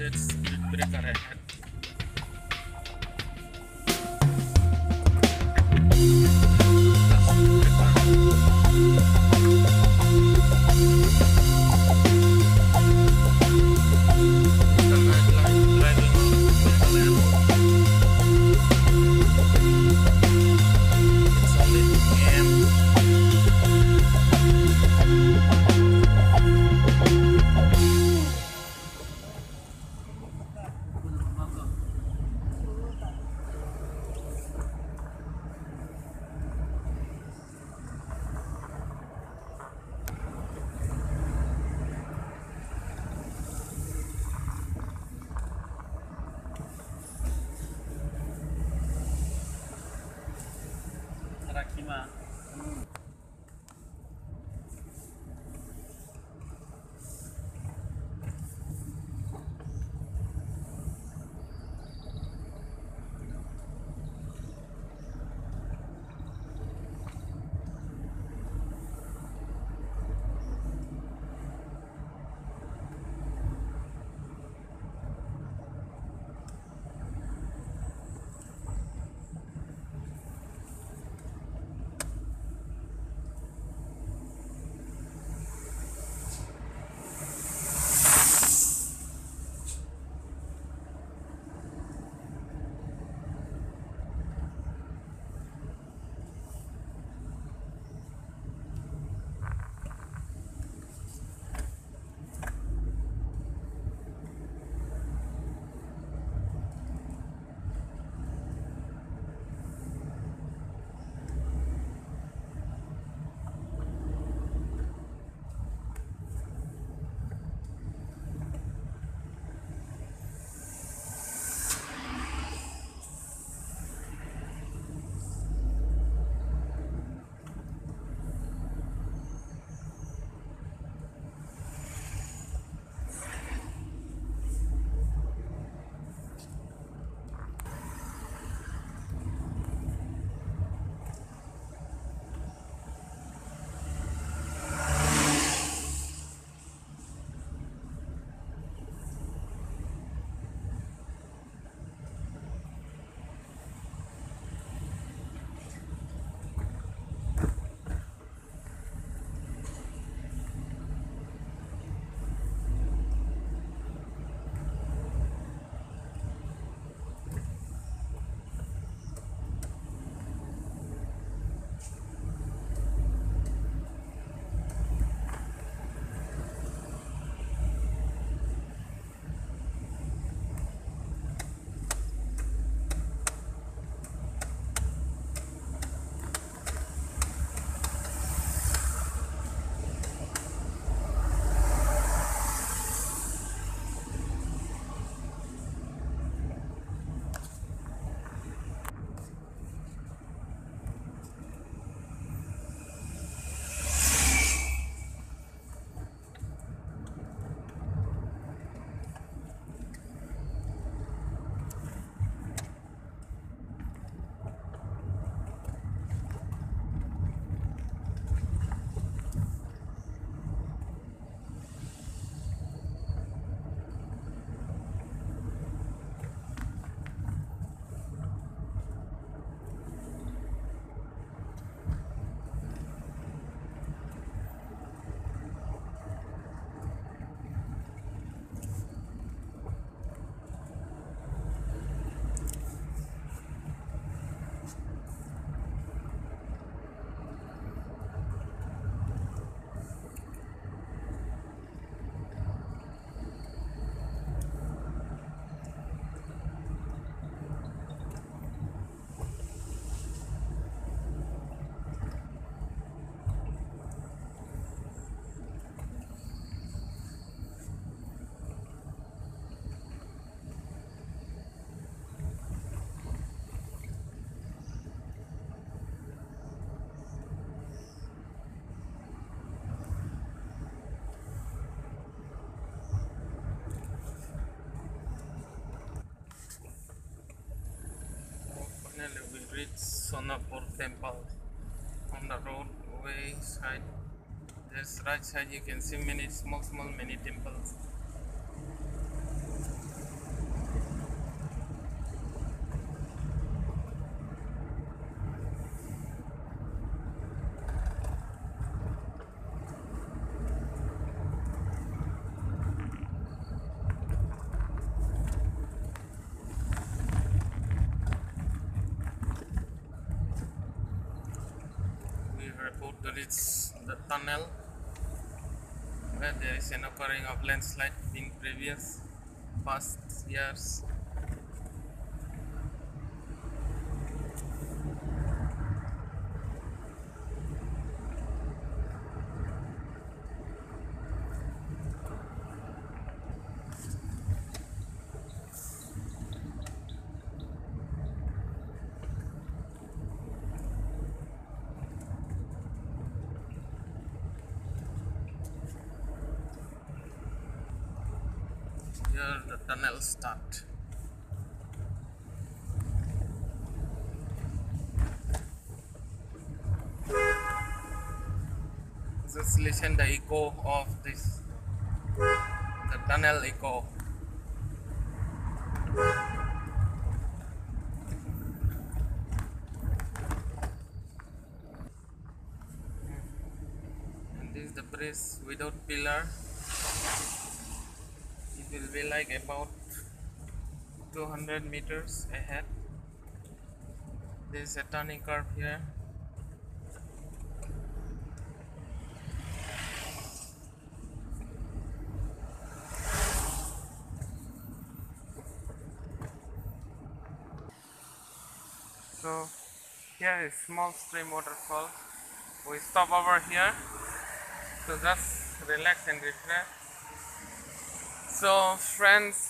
Let's speed breaker ahead. Rakima. Finally, we reached Sonapur temple. On the roadway side, this right side you can see many small mini temples. to reach the tunnel where there is an occurring of landslide in previous past years. Here the tunnel start. Just listen the echo of this, the tunnel echo. And this is the bridge without pillar. It will be like about 200 meters ahead. There is a turning curve here. So here is small stream waterfall. We stop over here to just relax and refresh. So friends,